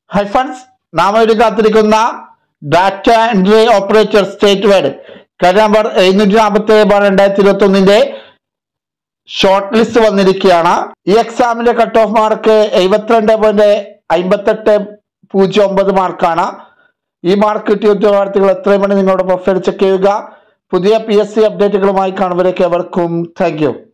High funds നാം ഒരു കാത്തിരിക്കുന്ന data entry operator state wide കാര്യം നമ്പർ 747/2021 ഷോർട്ട് ലിസ്റ്റ് വന്നിരിക്കുകയാണ്. ഈ എക്സാമിന്റെ കട്ട് ഓഫ് മാർക്ക് 72.5809 മാർക്കാണ്. ഈ മാർക്ക് കിട്ടിയ ഉദ്യോഗാർത്ഥികൾ എത്രയും വേണ്ടി നിങ്ങളുടെ പ്രൊഫൈൽ ചെക്ക് ചെയ്യുക. പുതിയ PSC അപ്ഡേറ്റുകളുമായി കാണുന്നവരേക്ക് എവർക്കും താങ്ക് യു.